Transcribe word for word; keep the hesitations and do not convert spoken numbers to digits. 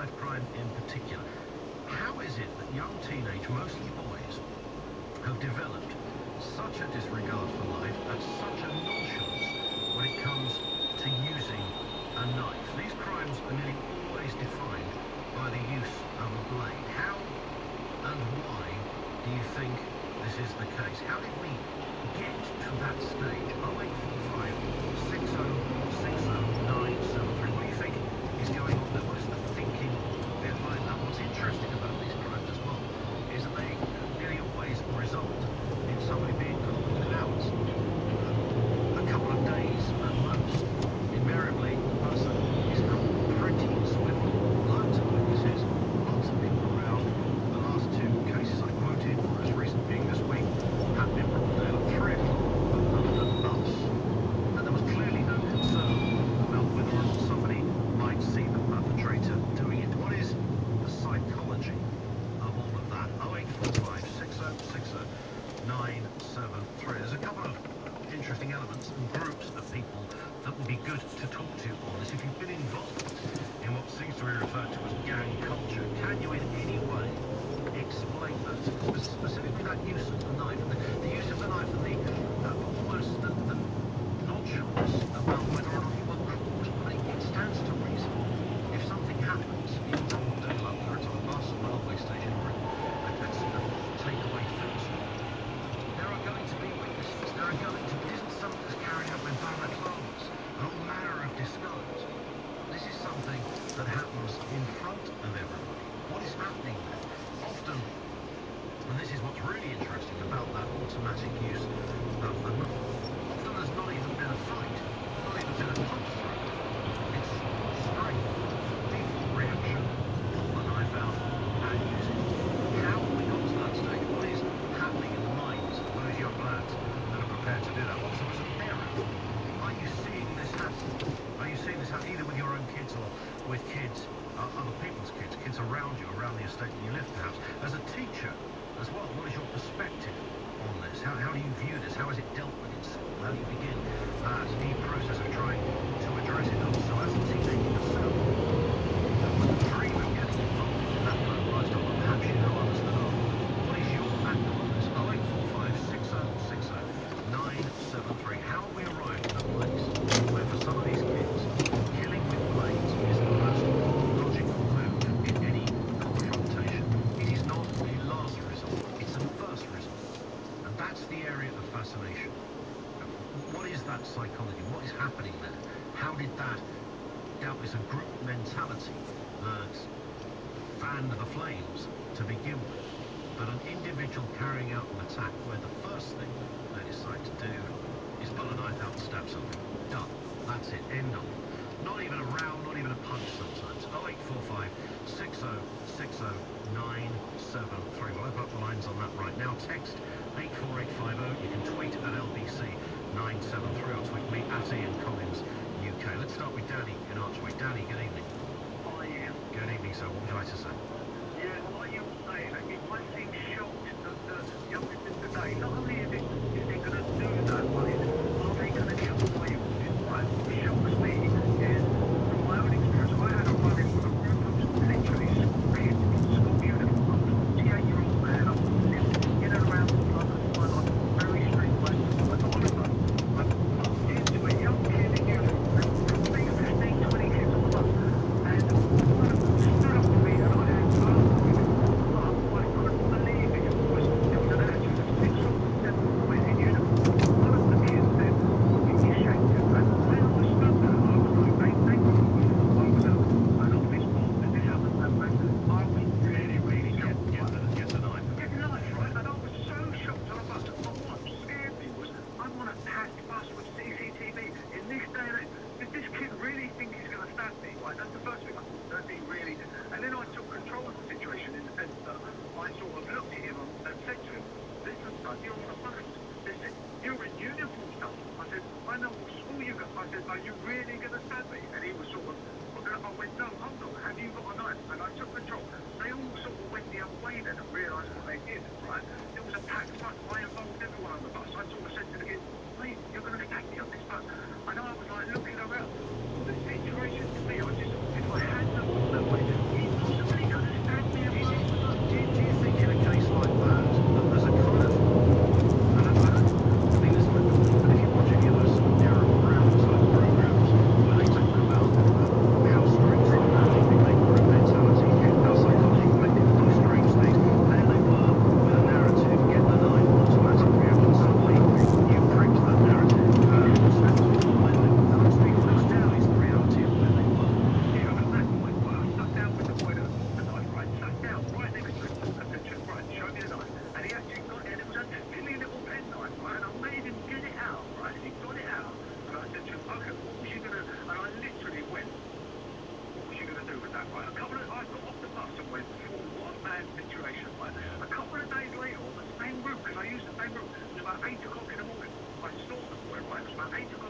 knife crime in particular. How is it that young teenage, mostly boys, have developed such a disregard for life and such a nonchalance when it comes to using a knife? These crimes are nearly always defined by the use of a blade. How and why do you think this is the case? How did we get to that stage? oh eight four five, six oh six oh, nine seven three. What do you think is going on there? What is the thinking behind that? What's interesting about these crimes as well is that they nearly always result in somebody being caught out a couple of days at most. Invariably, the person is caught pretty swiftly. Loads of witnesses, lots of people around. The last two cases I quoted, the most recent being this week, happened in Broadale at three o'clock on the London bus. And there was clearly no concern about whether or not somebody might see the perpetrator doing it. What is the psychology of all of that? oh eight four five, six oh six oh, nine seven three. There's a couple of interesting elements and groups of people that would be good to talk to on this. If you've been involved in what seems to be referred to as gang culture, can you in any way explain that? Specifically that use of the knife, the, the use of the knife and the uh, almost the, the nonchalance about whether or not you were caught. I mean, it stands to reason. If something happens in broad daylight, whether it's on a bus, a railway station, or a, a, a takeaway food stall, there are going to be witnesses. There are going to be. It isn't something that's carried out with balaclavas and all manner of disguise. This is something that happens in front of everybody. What is happening there? Often, and this is what's really interesting about that automatic use of the knife, often there's not even been a fight. There's not even been a punch thrown. It's straight default reaction, pull the knife out and use it. How have we got to that stage? What is happening in the minds of those young lads that are prepared to do that? Also, as a parent, are you seeing this happen? Are you seeing this happen either with your own kids or with kids, uh, other people's kids, kids around you, around the estate that you live perhaps? As a teacher as well, what is your perspective on this? How, how do you view this? How is it dealt with in school? How do you begin uh, the process of trying to address it? And also, as a teenager yourself, uh, with the dream of getting involved in that kind of lifestyle, but perhaps you know others that are. What is your angle on this? oh eight four five, six oh six oh, nine seven three. How have we arrived at a place where for some of these kids, killing with blades is the most logical move in any confrontation? It is not a last resort, it's a first resort. And that's the area of fascination. What is that psychology? What is happening there? How did that, doubtless a group mentality that fanned the flames to begin with, but an individual carrying out an attack where the first thing they decide to do is pull a knife out and stab somebody. Done. That's it. End of. Not even a round, not even a punch sometimes. oh eight four five, six oh six oh, nine seven three. We'll open up the lines on that right now. Text eight four eight five oh. You can tweet at L B C nine seven three or tweet me at Ian Collins U K. Let's start with Danny in Archway. Danny, good evening. Hi, Ian. Good evening, sir. What would you like to say? Yeah, like you were saying, I mean, I seem shocked that the youngsters today, not only is it, is it going to do that, but it's, are they going to get away with it, right? What shocks me is, from my own experience, I had a run-in with a group of literally school kids in school uniform. I'm a forty-eight-year-old man. I've lived in and around North London all my life. I'm very streetwise. And all of a sudden, I bumped into a young kid in uniform. There were probably fifteen, twenty kids on the bus. And one of them stood up to me and I had verbal with him. But I couldn't believe it. It was, there was an attitude of six or seven boys in uniform. One of the kids said, "I'll get you shanked." And I understood that. I was like, they, they thought I was a, an office boss and this happened and that. I was really, really shocked. Get, get, the, get the knife. Get the knife, right? And I was so shocked on a bus. But what scared me was I'm on a packed bus with C C T V. In this day and age, did this kid really think he's going to stab me? Right? That's the first thing I thought. Does he really? And then I took control of the situation in the sense that I sort of looked at him and, and said to him, "Listen, son, you're on a bus. Listen, you're in uniform, son." I said, "I know what school you go." I said, "Are you really going to stab me?" And he was sort of, I went, "No, hold on. Have you got a knife?" And I took control. They all sort of went the other way then and realised what they did, right? It was a packed bus. I involved everyone on the bus. I sort of said to the kid, "Mate, you're going to stab me on this bus." And I was like looking around. The situation to me, I just thought if I hadn't have gone that way, he might right, it was about eight o'clock